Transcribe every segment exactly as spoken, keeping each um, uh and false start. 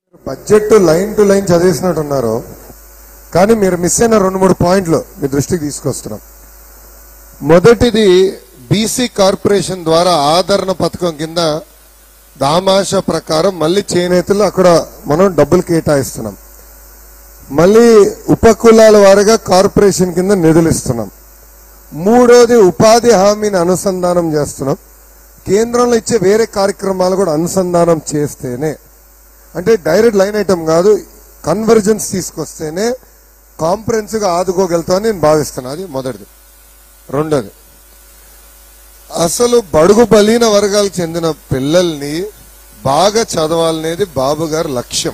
Budget line to line చదివేసినట్టున్నారు, కానీ మీరు మిస్ అయిన రెండు మూడు పాయింట్లు మీ దృష్టికి తీసుకొస్తున్నాం. మొదటిది, బీసీ కార్పొరేషన్ ద్వారా ఆదరణ పథకం కింద దామాష ప్రకారం మళ్ళీ చేనేతలు అక్కడ మనం డబ్బులు కేటాయిస్తున్నాం. మళ్ళీ ఉపకులాల వారిగా కార్పొరేషన్ కింద నిధులు ఇస్తున్నాం. మూడోది, ఉపాధి హామీని అనుసంధానం చేస్తున్నాం. కేంద్రంలో ఇచ్చే వేరే కార్యక్రమాలు కూడా అనుసంధానం చేస్తేనే, అంటే డైరెక్ట్ లైన్ ఐటమ్ కాదు, కన్వర్జెన్స్ తీసుకొస్తేనే కాంప్రహెన్సివ్ గా ఆదుకోగలుగుతామని నేను భావిస్తున్నాను. అది మొదటిది. రెండోది, అసలు బడుగు బలీన వర్గాలకు చెందిన పిల్లల్ని బాగా చదవాలనేది బాబు గారి లక్ష్యం.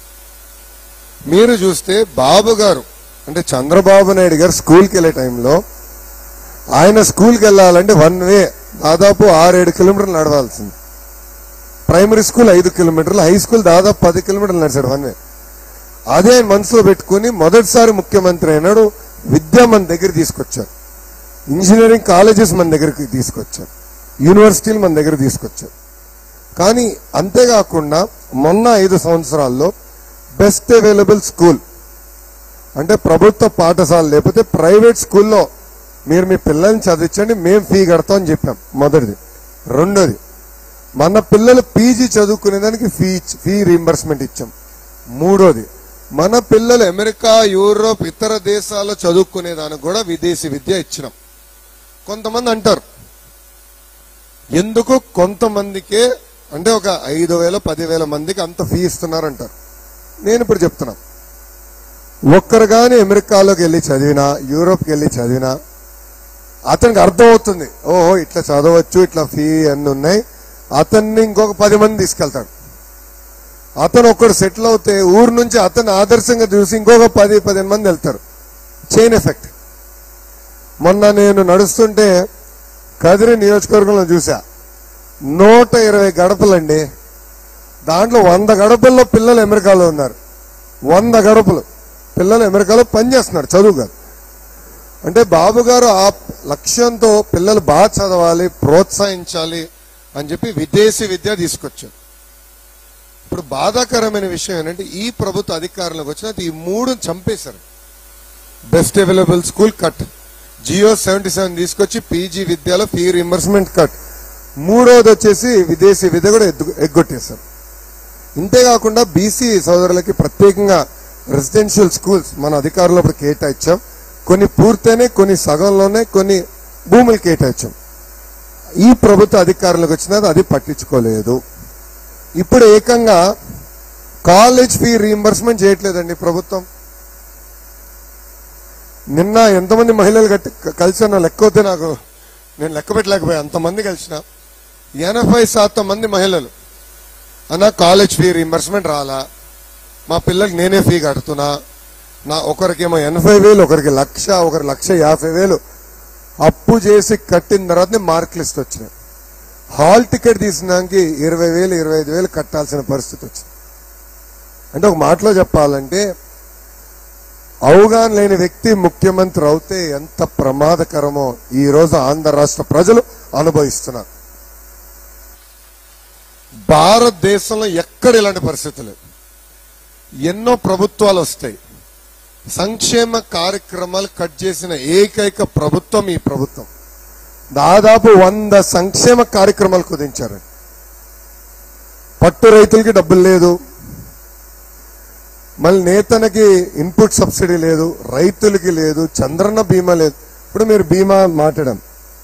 మీరు చూస్తే బాబు గారు అంటే చంద్రబాబు నాయుడు గారు స్కూల్కి వెళ్ళే టైంలో, ఆయన స్కూల్కి వెళ్ళాలంటే వన్ వే దాదాపు ఆరేడు కిలోమీటర్లు నడవాల్సింది. ప్రైమరీ స్కూల్ ఐదు కిలోమీటర్లు, హై స్కూల్ దాదాపు పది కిలోమీటర్లు నడిచాడు వన్ వే. అదే మనసులో పెట్టుకుని మొదటిసారి ముఖ్యమంత్రి అయినాడు. విద్య మన దగ్గర తీసుకొచ్చారు, ఇంజనీరింగ్ కాలేజెస్ మన దగ్గరికి తీసుకొచ్చారు, యూనివర్సిటీలు మన దగ్గర తీసుకొచ్చారు. కానీ అంతేకాకుండా మొన్న ఐదు సంవత్సరాల్లో బెస్ట్ అవైలబుల్ స్కూల్ అంటే ప్రభుత్వ పాఠశాల లేకపోతే ప్రైవేట్ స్కూల్లో మీరు మీ పిల్లల్ని చదివించండి, మేము ఫీ కడతామని చెప్పాం. మొదటిది. రెండోది, మన పిల్లలు పీజీ చదువుకునేదానికి ఫీ ఫీ రీంబర్స్మెంట్ ఇచ్చాం. మూడోది, మన పిల్లలు అమెరికా, యూరోప్, ఇతర దేశాల్లో చదువుకునేదానికి కూడా విదేశీ విద్య ఇచ్చినాం. కొంతమంది అంటారు ఎందుకు కొంతమందికే అంటే ఒక ఐదు వేల పదివేల మందికి అంత ఫీ ఇస్తున్నారంటారు. నేను ఇప్పుడు చెప్తున్నా, ఒక్కరు కానీ అమెరికాలోకి వెళ్ళి చదివినా, యూరోప్కి వెళ్ళి చదివినా అతనికి అర్థమవుతుంది, ఓహో ఇట్లా చదవచ్చు, ఇట్లా ఫీ అన్ని ఉన్నాయి. అతన్ని ఇంకొక పది మంది తీసుకెళ్తాడు. అతను ఒక్కడు సెటిల్ అవుతే ఊరు నుంచి అతను ఆదర్శంగా చూసి ఇంకొక పది పదిహేను మంది వెళ్తారు. Chain effect. మొన్న నేను నడుస్తుంటే కదిరి నియోజకవర్గంలో చూసా, నూట ఇరవై గడపలండి. దాంట్లో వంద గడపల్లో పిల్లలు అమెరికాలో ఉన్నారు. వంద గడపలు పిల్లలు అమెరికాలో పనిచేస్తున్నారు, చదువు కాదు. అంటే బాబు గారు ఆ లక్ష్యంతో పిల్లలు బాగా చదవాలి, ప్రోత్సహించాలి అని చెప్పి విదేశీ విద్య తీసుకొచ్చారు. ఇప్పుడు బాధాకరమైన విషయం ఏంటంటే ఈ ప్రభుత్వ అధికారంలోకి వచ్చిన ఈ మూడు చంపేశారు. Best available school cut, GO seventy seven తీసుకొచ్చి పీజీ విద్యలో ఫీ రింబర్స్మెంట్ కట్, మూడోది వచ్చేసి విదేశీ విద్య కూడా ఎగ్గొట్టేశారు. ఇంతేకాకుండా బీసీ సోదరులకి ప్రత్యేకంగా రెసిడెన్షియల్ స్కూల్స్ మన అధికారంలో ఇప్పుడు కేటాయించాం. కొన్ని పూర్తయినాయి, కొన్ని సగంలోనే, కొన్ని భూములు కేటాయించాం. ఈ ప్రభుత్వ అధికారంలోకి వచ్చినది అది పట్టించుకోలేదు. ఇప్పుడు ఏకంగా కాలేజ్ ఫీ రీంబర్స్మెంట్ చేయట్లేదండి ప్రభుత్వం. నిన్న ఎంతమంది మహిళలు కట్టి కలిసిన లెక్క వద్దే, నాకు నేను లెక్క పెట్టలేకపోయా, అంతమంది కలిసిన ఎనభై శాతం మంది మహిళలు అన్న కాలేజ్ ఫీ రీంబర్స్మెంట్ రాలా, మా పిల్లలకి నేనే ఫీ కడుతున్నా, నా ఒకరికేమో ఎనభై వేలు ఒకరికి లక్ష ఒకరి లక్ష యాభై వేలు అప్పు చేసి కట్టిన తర్వాత మార్క్ లిస్ట్ వచ్చినాయి. హాల్ టికెట్ తీసినానికి ఇరవై వేలు ఇరవై ఐదు వేలు కట్టాల్సిన పరిస్థితి వచ్చింది. అంటే ఒక మాటలో చెప్పాలంటే అవగాహన లేని వ్యక్తి ముఖ్యమంత్రి అవుతే ఎంత ప్రమాదకరమో ఈ రోజు ఆంధ్ర రాష్ట్ర ప్రజలు అనుభవిస్తున్నారు. భారతదేశంలో ఎక్కడ ఇలాంటి పరిస్థితులు, ఎన్నో ప్రభుత్వాలు వస్తాయి, సంక్షేమ కార్యక్రమాలు కట్ చేసిన ఏకైక ప్రభుత్వం ఈ ప్రభుత్వం. దాదాపు వంద సంక్షేమ కార్యక్రమాలు కుదించారు. పట్టు రైతులకి డబ్బులు లేదు, మళ్ళీ నేతనకి ఇన్పుట్ సబ్సిడీ లేదు, రైతులకి లేదు, చంద్రన్న బీమా లేదు. ఇప్పుడు మీరు బీమా మాట్లాడాం,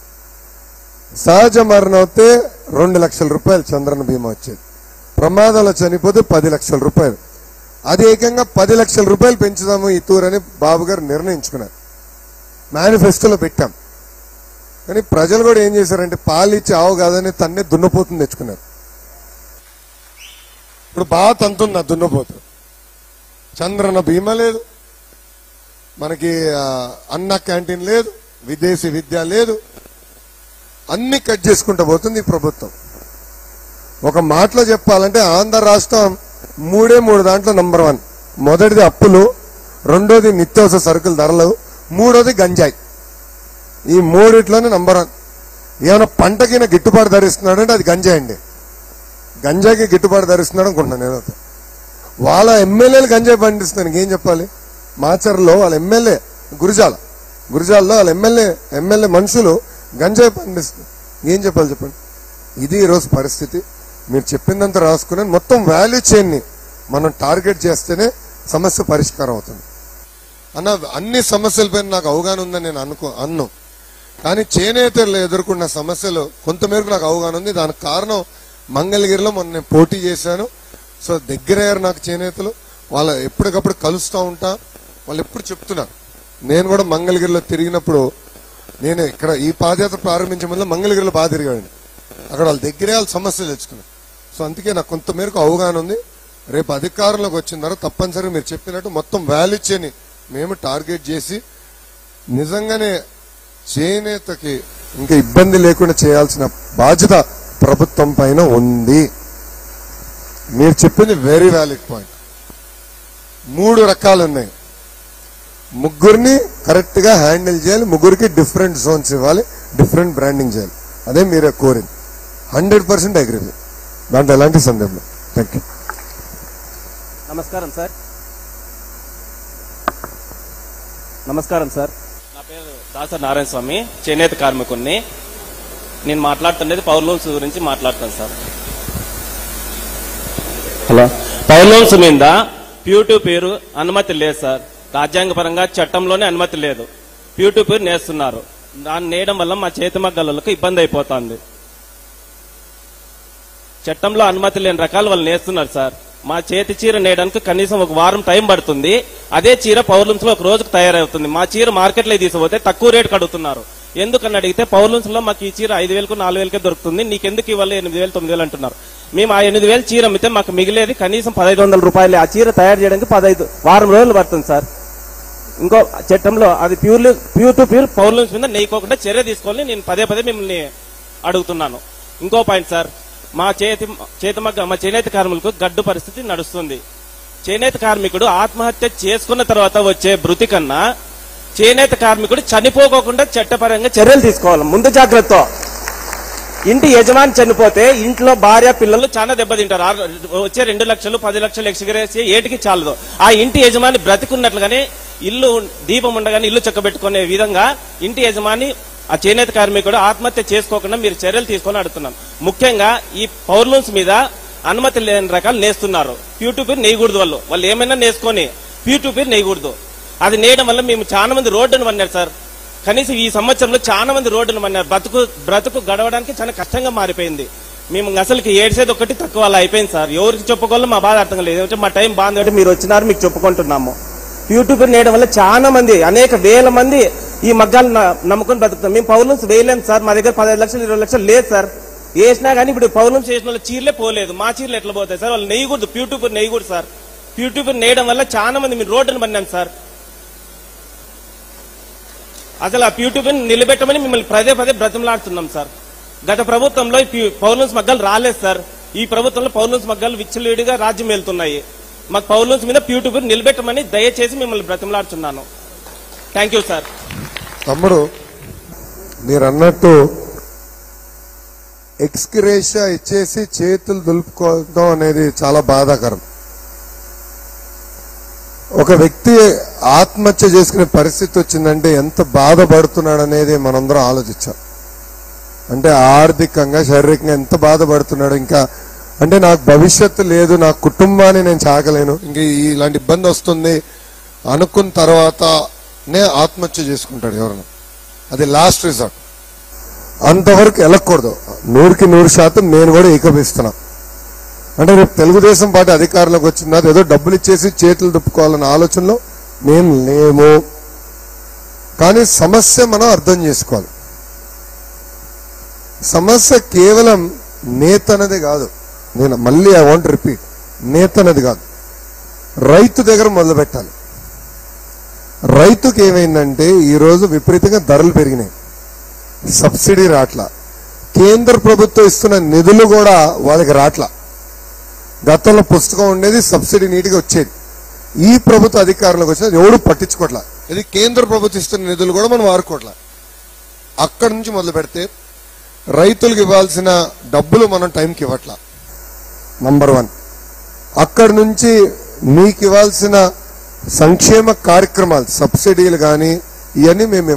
సహజ మరణం అయితే రెండు లక్షల రూపాయలు చంద్రన్న బీమా వచ్చేది, ప్రమాదంలో చనిపోతే పది లక్షల రూపాయలు. అది ఏకంగా పది లక్షల రూపాయలు పెంచుదాము ఈ తూరని బాబు గారు నిర్ణయించుకున్నారు, మేనిఫెస్టోలో పెట్టాం. కానీ ప్రజలు కూడా ఏం చేశారంటే పాలిచ్చి ఆవు కాదని తన్నే దున్నపోతుంది తెచ్చుకున్నారు. ఇప్పుడు బాగా తంతుంది ఆ దున్నపోతు. చంద్రన్న బీమా లేదు, మనకి అన్న క్యాంటీన్ లేదు, విదేశీ విద్య లేదు, అన్ని కట్ చేసుకుంటూ పోతుంది ఈ ప్రభుత్వం. ఒక మాటలో చెప్పాలంటే ఆంధ్ర రాష్ట్రం మూడే మూడు దాంట్లో నంబర్ వన్. మొదటిది అప్పులు, రెండోది నిత్యావసర సరుకుల ధరలు, మూడోది గంజాయి. ఈ మూడిట్లోనే నంబర్ వన్. ఏమైనా పంటకి గిట్టుబాటు ధరిస్తున్నాడు అంటే అది గంజాయి అండి. గంజాయికి గిట్టుబాటు ధరిస్తున్నాడు అనుకుంటున్నాను నేను. వాళ్ళ ఎమ్మెల్యేలు గంజాయి పండిస్తున్నాను ఇంకేం చెప్పాలి. మాచర్లో వాళ్ళ ఎమ్మెల్యే గురిజాల గురిజాల్లో వాళ్ళ ఎమ్మెల్యే ఎమ్మెల్యే మనుషులు గంజాయి పండిస్తున్నారు. ఏం చెప్పాలి చెప్పండి. ఇది ఈరోజు పరిస్థితి. మీరు చెప్పిందంతా రాసుకుని మొత్తం వాల్యూ చైన్ ని మనం టార్గెట్ చేస్తేనే సమస్య పరిష్కారం అవుతుంది. అన్న అన్ని సమస్యలపైన నాకు అవగాహన ఉందని నేను అనుకో అన్ను కానీ చేనేతలు ఎదుర్కొన్న సమస్యలు కొంతమేరకు నాకు అవగాహన ఉంది. దానికి కారణం మంగళగిరిలో మొన్న నేను పోటీ చేశాను. సో దగ్గరయ్యారు నాకు చేనేతలు. వాళ్ళ ఎప్పటికప్పుడు కలుస్తూ ఉంటా. వాళ్ళు ఎప్పుడు చెప్తున్నారు. నేను కూడా మంగళగిరిలో తిరిగినప్పుడు నేను ఇక్కడ ఈ పాదయాత్ర ప్రారంభించే ముందు మంగళగిరిలో బాగా తిరిగాను. అక్కడ వాళ్ళ దగ్గరే వాళ్ళ సమస్యలు తెచ్చుకున్నాను. సో అందుకే నాకు కొంతమేరకు అవగాహన ఉంది. రేపు అధికారంలోకి వచ్చిన తర్వాత తప్పనిసరిగా మీరు చెప్పినట్టు మొత్తం వాల్యూ చైన్ మేము టార్గెట్ చేసి నిజంగానే చేనేతకి ఇంకా ఇబ్బంది లేకుండా చేయాల్సిన బాధ్యత ప్రభుత్వం పైన ఉంది. మీరు చెప్పింది వెరీ వ్యాలిడ్ పాయింట్. మూడు రకాలు ఉన్నాయి. ముగ్గురిని కరెక్ట్ గా హ్యాండిల్ చేయాలి. ముగ్గురికి డిఫరెంట్ జోన్స్ ఇవ్వాలి, డిఫరెంట్ బ్రాండింగ్ చేయాలి. అదే మీరే కోరింది. Hundred percent agree. దాంట్లో ఎలాంటి సందేహం. Thank you. నమస్కారం సార్. నమస్కారం సార్. నా పేరు దాసరి నారాయణ స్వామి, చేనేత కార్మికుడిని. నేను మాట్లాడుతున్నది పవర్ లూమ్స్ గురించి మాట్లాడతాను సార్. హలో. పవర్ లూమ్స్ మీద ప్యూ టు పేరు అనుమతి లేదు సార్. రాజ్యాంగపరంగా చట్టంలోనే అనుమతి లేదు. ప్యూ టు పేరు నేస్తున్నారు. దాన్ని నేయడం వల్ల మా చేతి మగ్గలకు ఇబ్బంది అయిపోతుంది. చట్టంలో అనుమతి లేని రకాలు వాళ్ళు నేస్తున్నారు సార్. మా చేతి చీర నేయడానికి కనీసం ఒక వారం టైం పడుతుంది. అదే చీర పవర్లూమ్స్ లో ఒక రోజుకు తయారవుతుంది. మా చీర మార్కెట్ లో తీసుకుపోతే తక్కువ రేటు కడుగుతున్నారు. ఎందుకని అడిగితే పవర్లూమ్స్ లో మాకు ఈ చీర ఐదు వేలకు నాలుగు వేలకే దొరుకుతుంది, నీకెందుకు ఇవ్వాలి ఎనిమిది వేలు తొమ్మిది వేలు అంటున్నారు. మేము ఆ ఎనిమిది వేలు చీర అమ్మితే మాకు మిగిలేది కనీసం పదహైదు వందల రూపాయలు. ఆ చీర తయారు చేయడానికి పదహైదు వారం రోజులు పడుతుంది సార్. ఇంకో చట్టంలో అది purely pure to pure powerlooms మీద నెయ్యకోకుండా చర్య తీసుకోవాలని నేను పదే పదే మిమ్మల్ని అడుగుతున్నాను. ఇంకో పాయింట్ సార్, మా చేతి చేతి మగ్గ మా చేనేత కార్మికులకు గడ్డు పరిస్థితి నడుస్తుంది. చేనేత కార్మికుడు ఆత్మహత్య చేసుకున్న తర్వాత వచ్చే మృతి కన్నా చేనేత కార్మికుడు చనిపోకోకుండా చట్టపరంగా చర్యలు తీసుకోవాలి ముందు జాగ్రత్తతో. ఇంటి యజమాని చనిపోతే ఇంట్లో భార్య పిల్లలు చాలా దెబ్బతింటారు. వచ్చే రెండు లక్షలు పది లక్షలు ఎక్స్గ్రేస్ ఏటికి చాలదు. ఆ ఇంటి యజమాని బ్రతికున్నట్లుగానే ఇల్లు దీపం ఉండగానే ఇల్లు చక్కబెట్టుకునే విధంగా ఇంటి యజమాని ఆ చేనేత కార్మికుడు ఆత్మహత్య చేసుకోకుండా మీరు చర్యలు తీసుకొని అడుగుతున్నాం. ముఖ్యంగా ఈ పవర్లూమ్స్ మీద అనుమతి లేని రకాలు నేస్తున్నారు. ప్యూ టు ప్యూర్ నేయకూడదు. వాళ్ళు వాళ్ళు ఏమైనా నేసుకొని ప్యూ టు ప్యూర్ నేయకూడదు. అది నేయడం వల్ల మేము చాలా మంది రోడ్డును పన్నారు సార్. కనీసం ఈ సంవత్సరంలో చాలా మంది రోడ్డును పన్నారు. బ్రతుకు బ్రతుకు గడవడానికి చాలా కష్టంగా మారిపోయింది. మేము అసలుకి ఏడ్చేది ఒకటి తక్కువ అలా అయిపోయింది సార్. ఎవరికి చెప్పుకోవాలో మా బాధ అర్థం లేదు. మా టైం బాగుంది కాబట్టి మీరు వచ్చినారు, మీకు చెప్పుకుంటున్నాము. ప్యూ టు ప్యూర్ నేయడం వల్ల చాలా మంది అనేక వేల మంది ఈ మగ్గాలు నమ్ముకొని బతుకుతాం. మేము పౌర్ణమ్స్ వేయలేము సార్. మా దగ్గర పదహైదు లక్షలు ఇరవై లక్షలు లేదు సార్. వేసినా కానీ ఇప్పుడు పౌర్ణమ్స్ చేసిన వాళ్ళ చీరలే పోలేదు. మా చీరలు ఎట్లా పోతాయి సార్? వాళ్ళు నెయ్యకూడదు, ప్యూ టు ప్యూర్ నెయ్యకూడదు సార్. ప్యూ టు ప్యూర్ నేయడం వల్ల చాలా మంది మీరు రోడ్డును పన్నాం సార్. అసలు ఆ ప్యూ టు ప్యూర్ నిలబెట్టమని మిమ్మల్ని పదే పదే బ్రతిమలాడుతున్నాం సార్. గత ప్రభుత్వంలో పౌర్ణమ్స్ మగ్గాలు రాలేదు సార్. ఈ ప్రభుత్వంలో పౌర్ణమ్స్ మగ్గాలు విచ్చలవిడిగా రాజ్యం వెళ్తున్నాయి. మాకు పౌర్ణమ్స్ మీద ప్యూ టు ప్యూర్ నిలబెట్టమని దయచేసి మిమ్మల్ని బ్రతిమలాడుతున్నాను. Thank you sir. తమ్ముడు, మీరు అన్నట్టు ఎక్స్గ్రేషియా ఇచ్చేసి చేతులు దులుపుకోవడం అనేది చాలా బాధాకరం. ఒక వ్యక్తి ఆత్మహత్య చేసుకునే పరిస్థితి వచ్చిందంటే ఎంత బాధపడుతున్నాడు అనేది మనందరం ఆలోచించాం. అంటే ఆర్థికంగా శారీరకంగా ఎంత బాధపడుతున్నాడు. ఇంకా అంటే నాకు భవిష్యత్తు లేదు, నా కుటుంబాన్ని నేను చాకలేను, ఇంక ఇలాంటి ఇబ్బంది వస్తుంది అనుకున్న తర్వాతనే ఆత్మహత్య చేసుకుంటాడు ఎవరైనా. అది లాస్ట్ రిజల్ట్. అంతవరకు వెళ్ళకూడదు. నూరుకి నూరు శాతం నేను కూడా ఏకపిస్తున్నా. అంటే రేపు తెలుగుదేశం పార్టీ అధికారంలోకి వచ్చింది, ఏదో డబ్బులు ఇచ్చేసి చేతులు దుప్పుకోవాలన్న ఆలోచనలో మేము లేము. కానీ సమస్య మనం అర్థం చేసుకోవాలి. సమస్య కేవలం నేత అనేది కాదు. నేను మళ్ళీ ఐ వాంట్ రిపీట్, నేత అనేది కాదు, రైతు దగ్గర మొదలు పెట్టాలి. రైతుకి ఏమైందంటే ఈరోజు విపరీతంగా ధరలు పెరిగినాయి, సబ్సిడీ రాట్లా, కేంద్ర ప్రభుత్వం ఇస్తున్న నిధులు కూడా వాళ్ళకి రాట్లా. గతంలో పుస్తకం ఉండేది, సబ్సిడీ నీటిగా వచ్చేది. ఈ ప్రభుత్వ అధికారంలోకి వచ్చిన ఎవడు పట్టించుకోవట్లా. ఇది కేంద్ర ప్రభుత్వం ఇస్తున్న నిధులు కూడా మనం వాడుకోవట్లా. అక్కడి నుంచి మొదలు పెడితే రైతులకు ఇవ్వాల్సిన డబ్బులు మనం టైంకి ఇవ్వట్లా, నంబర్ వన్. అక్కడి నుంచి మీకు ఇవ్వాల్సిన సంక్షేమ కార్యక్రమాలు సబ్సిడీలు కానీ ఇవన్నీ మేము